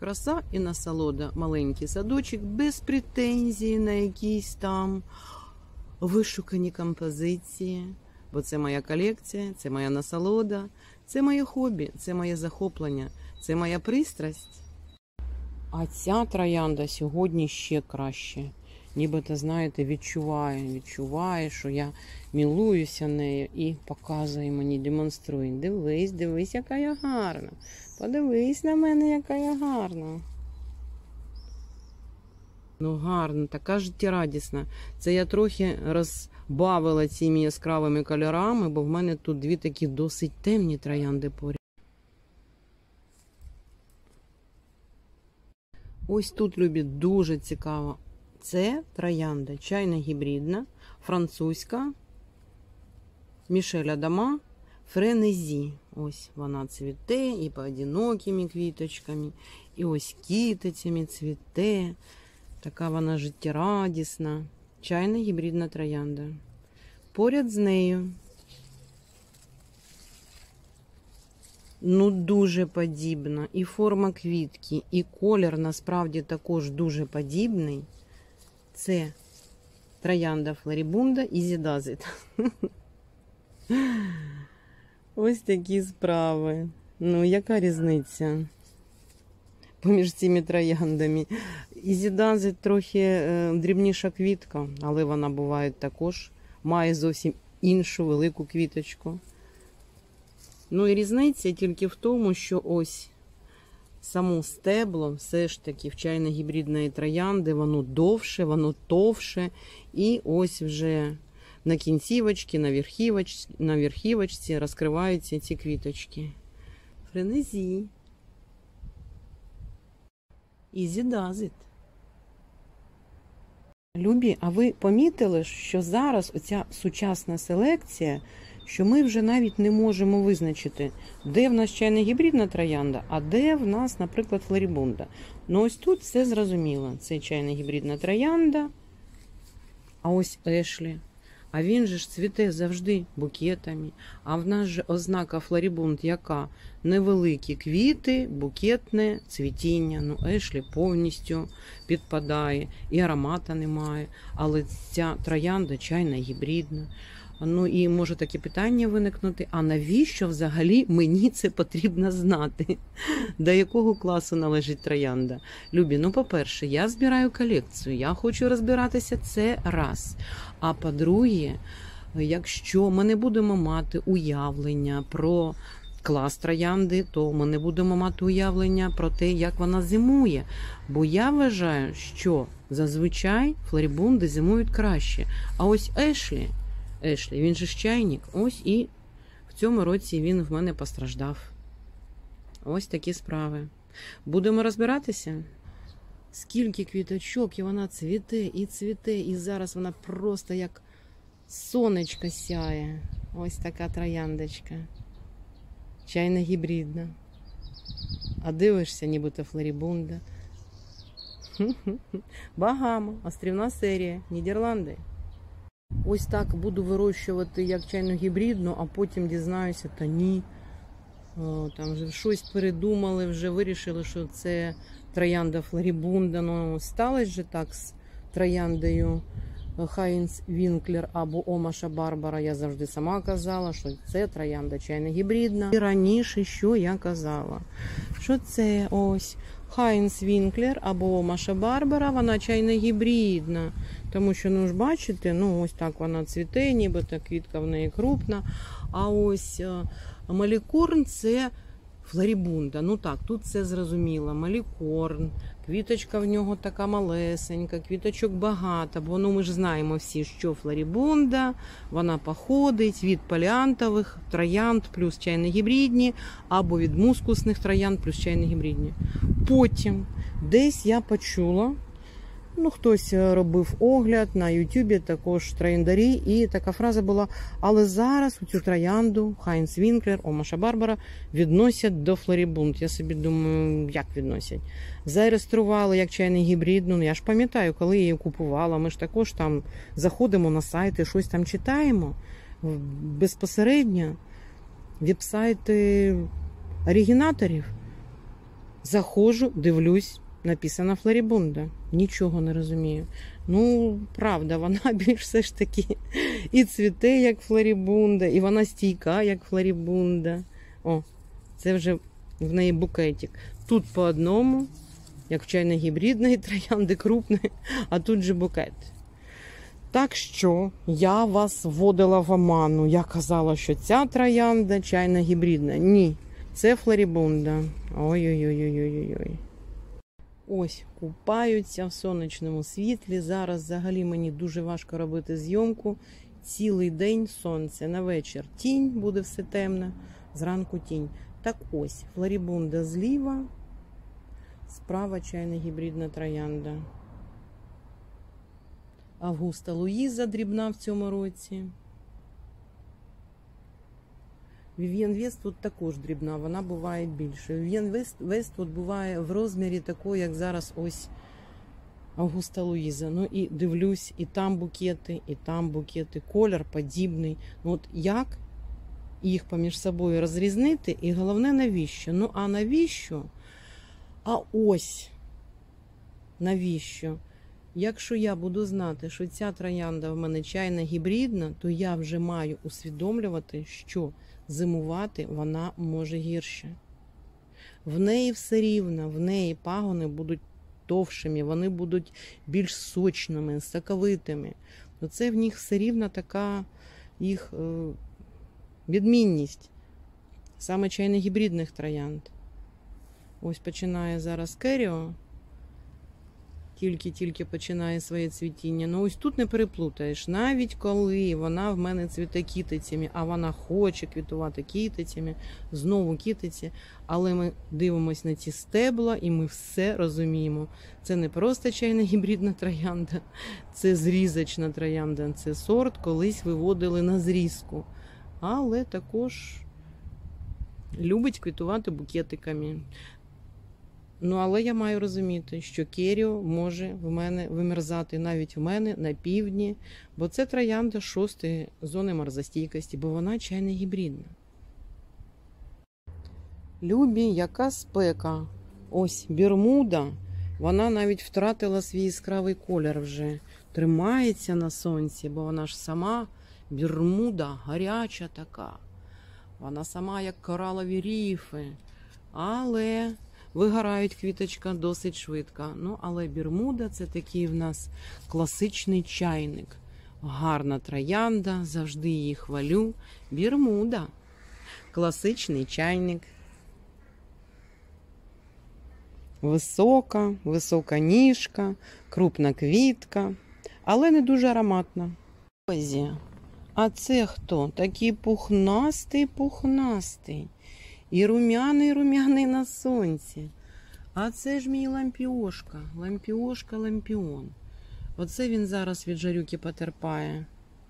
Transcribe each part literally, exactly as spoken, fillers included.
краса і насолода. Маленький садочок, без претензій на якісь там вишукані композиції. Бо це моя колекція, це моя насолода, це моє хобі, це моє захоплення, це моя пристрасть. А ця троянда сьогодні ще краще. Нібито, знаєте, відчуває, відчуває, що я милуюся нею і показує мені, демонструє. Дивись, дивись, яка я гарна. Подивись на мене, яка я гарна. Ну гарно, така життєрадісна. Це я трохи розбавила цими яскравими кольорами, бо в мене тут дві такі досить темні троянди поряд. Ось тут, любі, дуже цікаво. Це троянда чайно-гібридна, французька, Мішель Адама, Френезі. Ось вона цвіте і поодинокими квіточками, і ось кітицями цвіте. Така вона життєрадісна, чайно-гібридна троянда. Поряд з нею, ну, дуже подібна. І форма квітки, і колір насправді також дуже подібний. Це троянда флорибунда Easy Does It. Ось такі справи. Ну, яка різниця поміж цими трояндами? Easy Does It трохи е, дрібніша квітка, але вона буває також, має зовсім іншу велику квіточку. Ну і різниця тільки в тому, що ось само стебло, все ж таки в чайно-гібридної троянди, воно довше, воно товше. І ось вже на кінцівочці, на верхівочці, на верхівочці розкриваються ці квіточки. Френезі. Easy Does It. Любі, а ви помітили, що зараз оця сучасна селекція, що ми вже навіть не можемо визначити, де в нас чайно-гібридна троянда, а де в нас, наприклад, флорибунда. Ну ось тут все зрозуміло. Це чайно-гібридна троянда, а ось Ешлі. А він же ж цвіте завжди букетами. А в нас же ознака флорибунд яка? Невеликі квіти, букетне цвітіння. Ну, Ешлі повністю підпадає, і аромата немає. Але ця троянда чайно-гібридна. Ну і може таке питання виникнути, а навіщо взагалі мені це потрібно знати? До якого класу належить троянда? Любі, ну по-перше, я збираю колекцію, я хочу розбиратися, це раз. А по-друге, якщо ми не будемо мати уявлення про клас троянди, то ми не будемо мати уявлення про те, як вона зимує. Бо я вважаю, що зазвичай флорибунди зимують краще. А ось Ешлі, Ешлі, він же ж чайник, ось і в цьому році він в мене постраждав. Ось такі справи. Будемо розбиратися? Скільки квіточок, і вона цвіте, і цвіте, і зараз вона просто як сонечко сяє. Ось така трояндочка. Чайно-гібридна. А дивишся, нібито флорибунда. Багама, острівна серія, Нідерланди. Ось так буду вирощувати як чайно-гібридну, а потім дізнаюся, та ні. О, там вже щось передумали, вже вирішили, що це троянда флорибунда. Ну, сталося же так з трояндою Хайнц Вінклер або Омаша Барбара. Я завжди сама казала, що це троянда чайно-гібридна. І раніше, що я казала? Що це ось Хайнц Вінклер або Омаша Барбара, вона чайно-гібридна. Тому що, ну ж бачите, ну ось так вона цвіте, нібито квітка в неї крупна. А ось Малікорн – це флорибунда. Ну так, тут все зрозуміло. Малікорн, квіточка в нього така малесенька, квіточок багато. Бо ну, ми ж знаємо всі, що флорибунда, вона походить від поліантових троянд плюс чайно-гібридні, або від мускусних троянд плюс чайно-гібридні. Потім десь я почула, ну, хтось робив огляд на ютубі, також трояндарі, і така фраза була: але зараз у цю троянду Хайнц Вінклер, Омаша Барбара відносять до флорибунд. Я собі думаю, як відносять? Зареєстрували як чайно-гібридну. Ну, я ж пам'ятаю, коли я її купувала, ми ж також там заходимо на сайти, щось там читаємо. Безпосередньо веб-сайти оригінаторів. Заходжу, дивлюсь, написано флорибунда. Нічого не розумію. Ну, правда, вона більш все ж таки і цвіте, як флорибунда, і вона стійка, як флорибунда. О, це вже в неї букетик. Тут по одному, як в чайно-гібридної троянди, крупної, а тут же букет. Так що я вас вводила в оману. Я казала, що ця троянда чайно-гібридна. Ні, це флорибунда. Ой-ой-ой-ой-ой-ой. Ось, купаються в сонячному світлі. Зараз взагалі мені дуже важко робити зйомку. Цілий день сонце, на вечір тінь, буде все темно, зранку тінь. Так ось, флорибунда зліва, справа чайно-гібридна троянда. Августа Луїза дрібна в цьому році. Вів'єн Вествуд також дрібна, вона буває більше. Вів'єн Вествуд буває в розмірі такої, як зараз ось Августа Луїза. Ну і дивлюсь, і там букети, і там букети. Колір подібний. Ну от як їх поміж собою розрізнити? І головне, навіщо? Ну а навіщо? А ось навіщо? Якщо я буду знати, що ця троянда в мене чайно-гібридна, то я вже маю усвідомлювати, що зимувати вона може гірше. В неї все рівно, в неї пагони будуть товшими, вони будуть більш сочними, соковитими. Оце в них все рівно така їх е, відмінність. Саме чайно-гібридних троянд. Ось починає зараз Керіо. Тільки-тільки починає своє цвітіння. Ну ось тут не переплутаєш. Навіть коли вона в мене цвіте кітицями, а вона хоче квітувати кітицями, знову кітиці. Але ми дивимося на ці стебла і ми все розуміємо. Це не просто чайно-гібридна троянда, це зрізочна троянда. Це сорт колись виводили на зрізку. Але також любить квітувати букетиками. Ну, але я маю розуміти, що Керіо може в мене вимерзати навіть в мене на півдні, бо це троянда шостої зони морозостійкості, бо вона чайно-гібридна. Любі, яка спека. Ось Бермуда, вона навіть втратила свій яскравий колір вже. Тримається на сонці, бо вона ж сама Бермуда, гаряча така. Вона сама як коралові ріфи. Але вигорають квіточка досить швидко. Ну, але Бермуда – це такий в нас класичний чайник. Гарна троянда, завжди її хвалю. Бермуда – класичний чайник. Висока, висока ніжка, крупна квітка, але не дуже ароматна. А це хто? Такий пухнастий-пухнастий. І румяний-румяний на сонці. А це ж мій лампіошка. Лампіошка-лампіон. Оце він зараз від жарюки потерпає.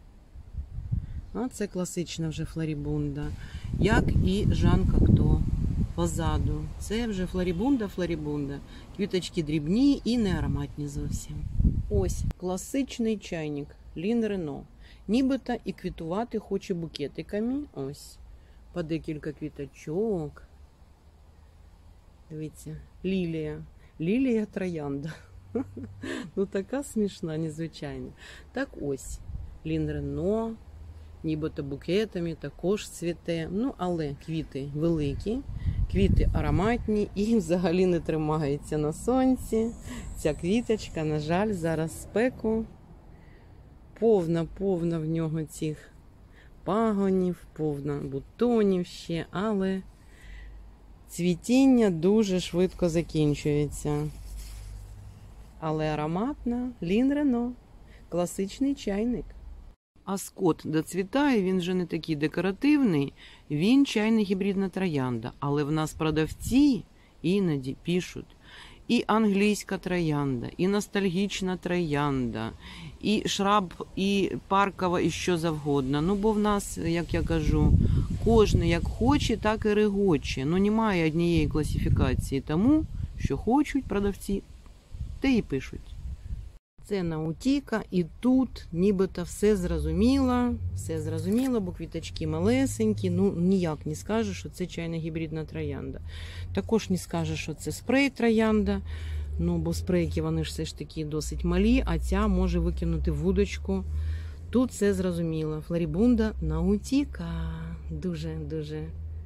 А це класична вже флорибунда. Як і Жан Кокто позаду. Це вже флорибунда-флорибунда. Квіточки дрібні і не ароматні зовсім. Ось класичний чайник Лін Рено. Нібито і квітувати хоче букетиками. Ось. По декілька квіточок. Дивіться, лілія. Лілія троянда. Ну, така смішна, незвичайна. Так ось, Лін Рено, нібито букетами, також цвіте. Ну, але квіти великі, квіти ароматні і взагалі не тримаються на сонці. Ця квіточка, на жаль, зараз спеку. Повна-повна в нього цих пагонів, повна бутонів ще, але цвітіння дуже швидко закінчується. Але ароматна Лін Рено, класичний чайник. А скот доцвітає, він вже не такий декоративний, він чайно-гібридна троянда. Але в нас продавці іноді пишуть і англійська троянда, і ностальгічна троянда, і шраб, і паркова, і що завгодно. Ну, бо в нас, як я кажу, кожен як хоче, так і регоче. Ну, немає однієї класифікації. Тому, що хочуть продавці, те і пишуть. Це наутіка, і тут нібито все зрозуміло, все зрозуміло, бо квіточки малесенькі, ну ніяк не скажеш, що це чайна гібридна троянда. Також не скажеш, що це спрей троянда, ну бо спрейки вони ж все ж таки досить малі, а ця може викинути вудочку. Тут все зрозуміло. Флорібунда наутіка. Дуже-дуже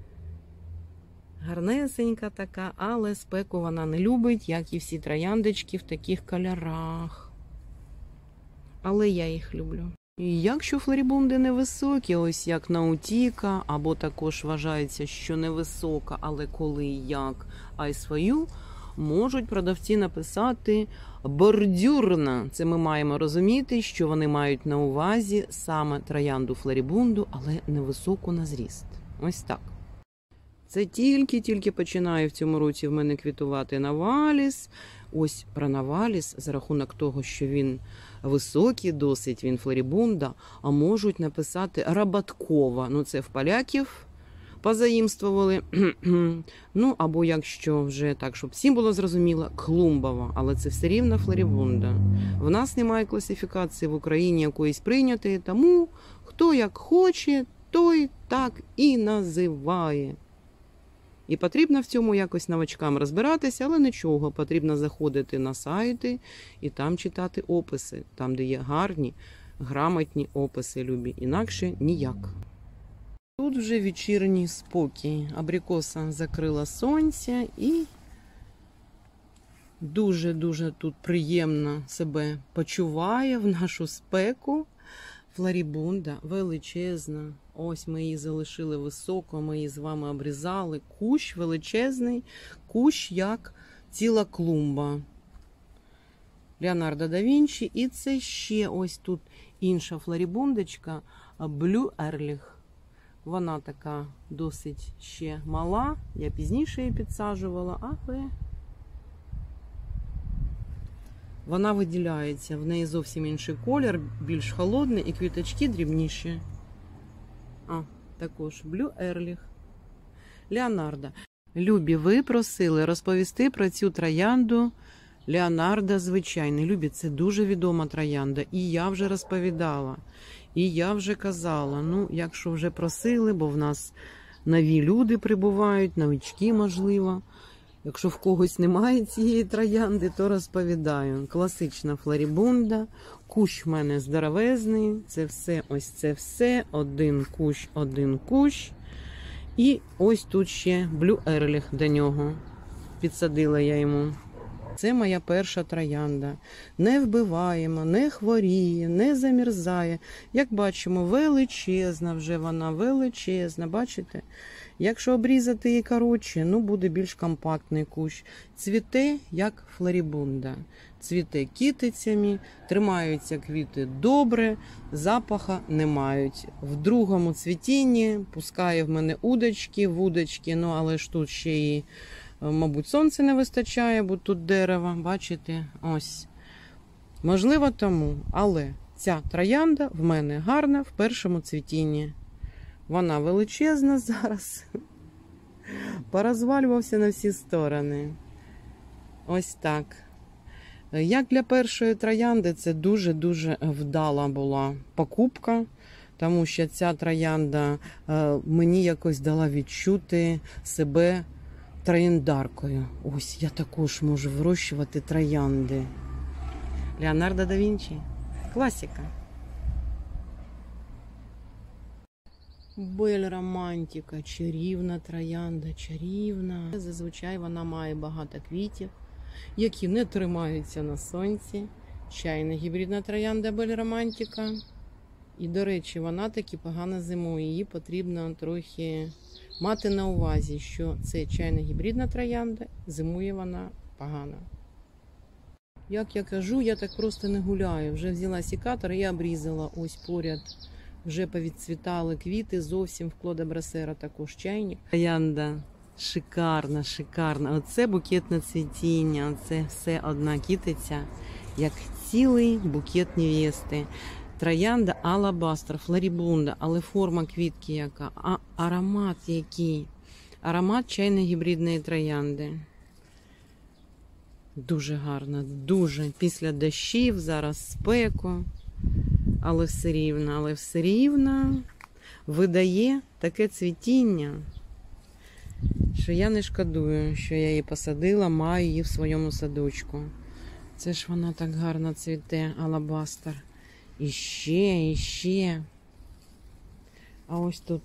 гарнесенька така, але спеку вона не любить, як і всі трояндочки в таких кольорах. Але я їх люблю. І якщо флорібунди невисокі, ось як наутіка, або також вважається, що невисока, але коли і як, а й свою, можуть продавці написати бордюрна. Це ми маємо розуміти, що вони мають на увазі саме троянду флорібунду, але невисоку на зріст. Ось так. Це тільки-тільки починає в цьому році в мене квітувати наваліс. Ось про наваліс, за рахунок того, що він високий досить, він флорібунда, а можуть написати рабаткова. Ну, це в поляків позаїмствували. Ну, або якщо вже так, щоб всім було зрозуміло, клумбова. Але це все рівно флорібунда. В нас немає класифікації в Україні якоїсь прийнятої, тому хто як хоче, той так і називає. І потрібно в цьому якось новачкам розбиратися, але нічого, потрібно заходити на сайти і там читати описи, там, де є гарні, грамотні описи, любі, інакше ніяк. Тут вже вечірній спокій. Абрикоса закрила сонце і дуже-дуже тут приємно себе почуває в нашу спеку. Флорібунда величезна. Ось ми її залишили високо, ми її з вами обрізали. Кущ величезний, кущ як ціла клумба. Леонардо да Вінчі. І це ще ось тут інша флорібундочка, Blue Ehrlich. Вона така досить ще мала, я пізніше її підсаджувала, але вона виділяється, в неї зовсім інший колір, більш холодний і квіточки дрібніші. А, також Blue Ehrlich. Леонардо. Любі, ви просили розповісти про цю троянду Леонардо звичайний. Любі, це дуже відома троянда, і я вже розповідала. І я вже казала, ну, якщо вже просили, бо в нас нові люди прибувають, новички, можливо. Якщо в когось немає цієї троянди, то розповідаю. Класична флорібунда, кущ в мене здоровезний, це все, ось це все, один кущ, один кущ. І ось тут ще Blue Ehrlich до нього, підсадила я йому. Це моя перша троянда. Не вбиваємо, не хворіє, не замерзає. Як бачимо, величезна вже вона, величезна, бачите? Якщо обрізати її коротше, ну буде більш компактний кущ. Цвіте, як флорібунда. Цвіте кітицями, тримаються квіти добре, запаха не мають. В другому цвітінні пускає в мене удочки, вудочки, ну але ж тут ще і, мабуть, сонце не вистачає, бо тут дерево, бачите, ось. Можливо тому, але ця троянда в мене гарна в першому цвітінні. Вона величезна зараз, порозвалювався на всі сторони. Ось так. Як для першої троянди, це дуже-дуже вдала була покупка, тому що ця троянда мені якось дала відчути себе трояндаркою. Ось, я також можу вирощувати троянди. Леонардо да Вінчі. Класика. Бель романтика, чарівна троянда, чарівна. Зазвичай вона має багато квітів, які не тримаються на сонці. Чайна гібридна троянда Бель романтика. І, до речі, вона таки погано зимує. Її потрібно трохи мати на увазі, що це чайна гібридна троянда, зимує вона погано. Як я кажу, я так просто не гуляю. Вже взяла секатор і обрізала ось поряд. Вже повідцвітали квіти, зовсім в Клода Брасера також чайник. Троянда шикарна, шикарна. Оце букетне цвітіння, оце все одна кітиця, як цілий букет невести. Троянда алабастр, флорібунда, але форма квітки яка, а аромат який. Аромат чайної гібридної троянди. Дуже гарна, дуже. Після дощів, зараз спеку, але все рівно, але все рівно видає таке цвітіння, що я не шкодую, що я її посадила, маю її в своєму садочку. Це ж вона так гарно цвіте, алабастер. І ще, і ще. А ось тут.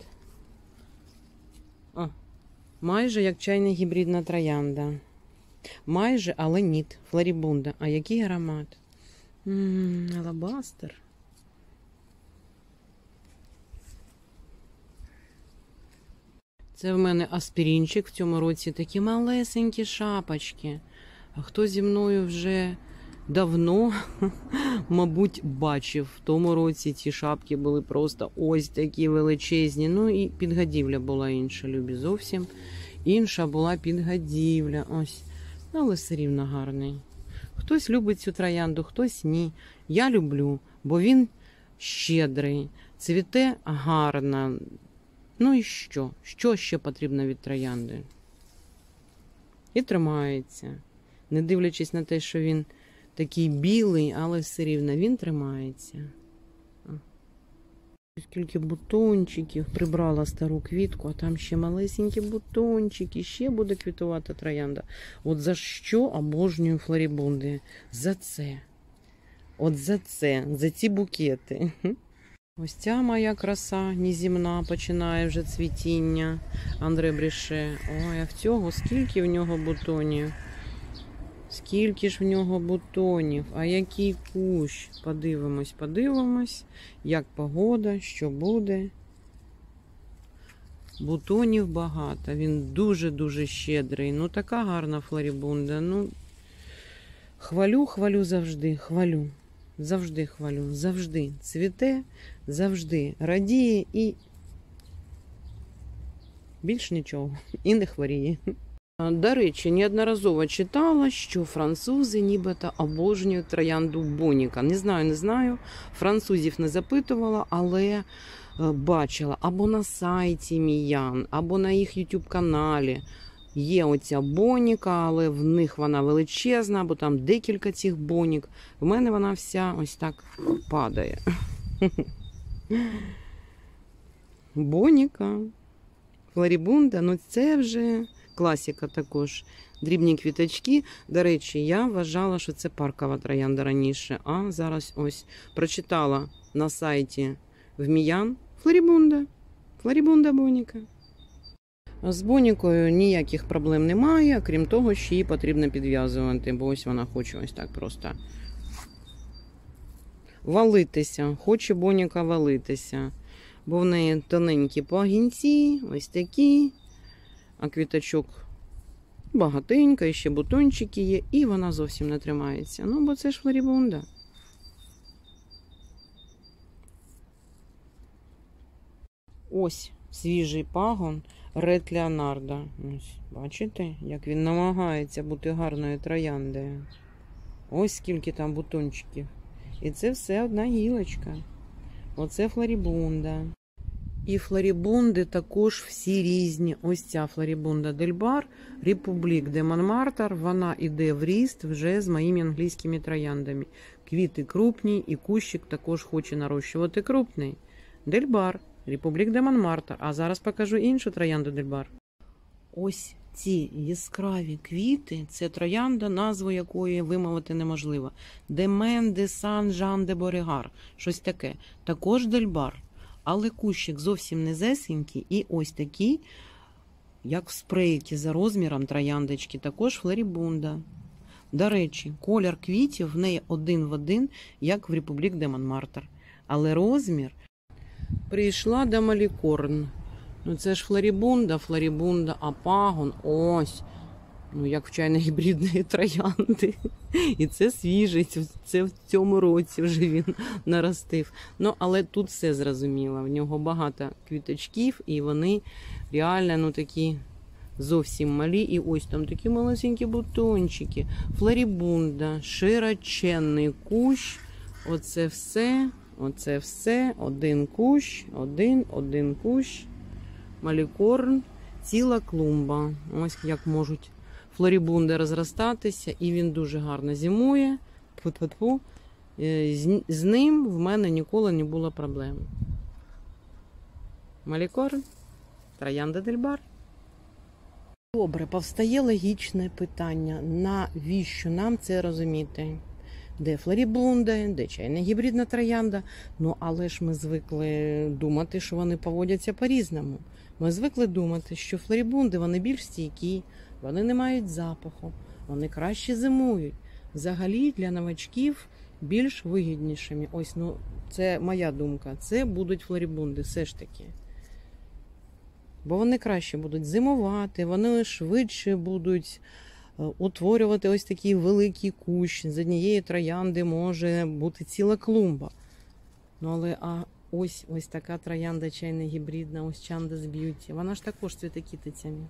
О, майже як чайна гібридна троянда. Майже, але ні. Флорібунда. А який аромат? Ммм, алабастер. Це в мене аспірінчик в цьому році. Такі малесенькі шапочки. А хто зі мною вже давно, мабуть, бачив. В тому році ці шапки були просто ось такі величезні. Ну і підгодівля була інша, любі, зовсім. Інша була підгодівля. Ось. Але все рівно гарний. Хтось любить цю троянду, хтось ні. Я люблю, бо він щедрий, цвіте гарно. Ну і що? Що ще потрібно від троянди? І тримається. Не дивлячись на те, що він такий білий, але все рівно він тримається. Скільки бутончиків. Прибрала стару квітку, а там ще малесенькі бутончики. Ще буде квітувати троянда. От за що обожнюю флорібунди? За це. От за це. За ці букети. Ось ця моя краса неземна починає вже цвітіння. Андре Бріше. Ой, а в цього скільки в нього бутонів? Скільки ж в нього бутонів? А який кущ? Подивимось, подивимось, як погода, що буде. Бутонів багато. Він дуже-дуже щедрий. Ну, така гарна флорібунда. Ну, хвалю, хвалю завжди, хвалю. Завжди хвалю, завжди цвіте, завжди радіє і більш нічого. І не хворіє. До речі, неодноразово читала, що французи нібито обожнюють троянду Боніка. Не знаю, не знаю, французів не запитувала, але бачила або на сайті Міян, або на їх ютуб-каналі. Є оця Боніка, але в них вона величезна, бо там декілька цих Бонік. В мене вона вся ось так падає. Боніка, флорібунда, ну це вже класика також. Дрібні квіточки. До речі, я вважала, що це паркова троянда раніше, а зараз ось прочитала на сайті в Міян флорібунда. Флорібунда Боніка. З Бонікою ніяких проблем немає, крім того, що її потрібно підв'язувати, бо ось вона хоче ось так просто валитися. Хоче Боніка валитися, бо в неї тоненькі пагінці, ось такі, а квіточок багатенько, і ще бутончики є, і вона зовсім не тримається. Ну, бо це ж флорібунда. Ось свіжий пагон Ред Леонардо. Ось, бачите, як він намагається бути гарною трояндою. Ось скільки там бутончиків. І це все одна гілочка. Оце флорібунда. І флорібунди також всі різні. Ось ця флорібунда Дельбар, Републік де Монмартр, вона іде в ріст вже з моїми англійськими трояндами. Квіти крупні, і кущик також хоче нарощувати крупний. Дельбар, Републік де Монмартр. А зараз покажу іншу троянду Дельбар. Ось ці яскраві квіти, це троянда, назву якої вимовити неможливо. Демен де Сан Жан де Борегар. Щось таке. Також Дельбар. Але кущик зовсім низесенький і ось такі, як в спрейті за розміром трояндочки, також флорібунда. До речі, колір квітів в неї один в один, як в Републік де Монмартр. Але розмір прийшла до Малікорн. Ну це ж флорібунда, флорібунда, а пагон ось. Ну, як в чайно-гібридної троянди. І це свіжий, це в цьому році вже він наростив. Ну, але тут все зрозуміло. В нього багато квіточків, і вони реально, ну, такі зовсім малі. І ось там такі малесенькі бутончики. Флорібунда, широченний кущ. Оце все, оце все, один кущ, один, один кущ. Малікорн, ціла клумба. Ось як можуть флорібунди розростатися, і він дуже гарно зимує. Тьфу-тьфу-тьфу. З, з ним в мене ніколи не було проблем. Малікор, троянда дель бар. Добре, повстає логічне питання, навіщо нам це розуміти? Де флорібунда, де чайна гібридна троянда. Ну, але ж ми звикли думати, що вони поводяться по-різному. Ми звикли думати, що флорібунди, вони більш стійкі, вони не мають запаху, вони краще зимують. Взагалі для новачків більш вигіднішими. Ось, ну, це моя думка. Це будуть флорібунди, все ж таки. Бо вони краще будуть зимувати, вони швидше будуть утворювати ось такий великий кущ. З однієї троянди може бути ціла клумба. Ну, але а ось ось така троянда чайна гібридна, ось Чандас Б'юті. Вона ж також цвіте китицями.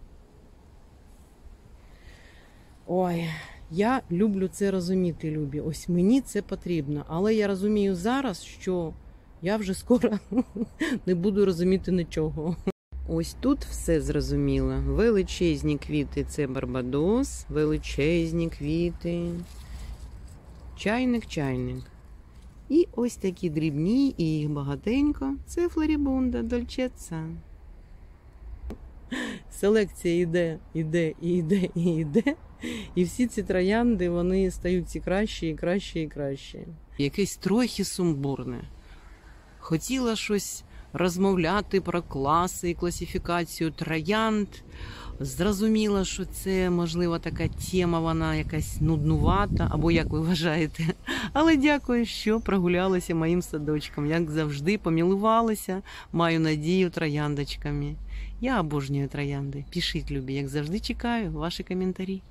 Ой, я люблю це розуміти, любі. Ось мені це потрібно. Але я розумію зараз, що я вже скоро не буду розуміти нічого. Ось тут все зрозуміло. Величезні квіти – це Барбадос, величезні квіти. Чайник-чайник. І ось такі дрібні, і їх багатенько – це флорібунда, дольчеца. Селекція йде, йде, і йде, і йде. І всі ці троянди, вони стають ці кращі, і кращі, і кращі. Якесь трохи сумбурне. Хотіла щось розмовляти про класи і класифікацію троянд. Зрозуміла, що це, можливо, така тема, вона якась нуднувата, або як ви вважаєте. Але дякую, що прогулялися моїм садочком. Як завжди, помілувалися, маю надію трояндочками. Я обожнюю троянди. Пишіть, любі, як завжди чекаю ваші коментарі.